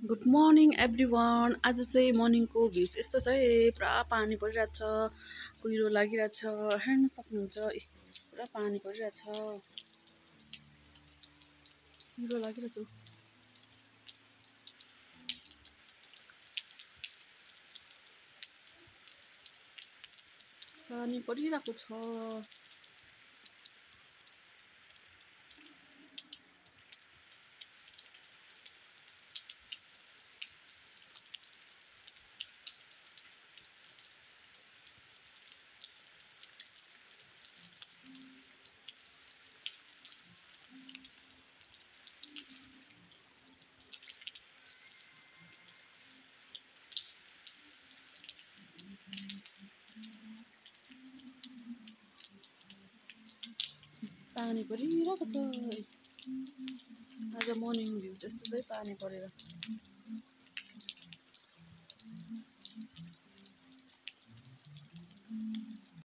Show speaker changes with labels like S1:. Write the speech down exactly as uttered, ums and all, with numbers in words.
S1: Good morning everyone. आज चाहिँ मर्निङको views यस्तो छ है, पुरा पानी परिरहेछ, कुहिरो लागिरहेछ, हेर्न सक्नुहुन्छ। इ, पुरा पानी परिरहेछ, कुहिरो लागिरहेछ, पानी परिरहेको छ। पानी परिरहेको छ। आज मर्निङ भ्यू त्यस्तो चाहिँ पानी परेर।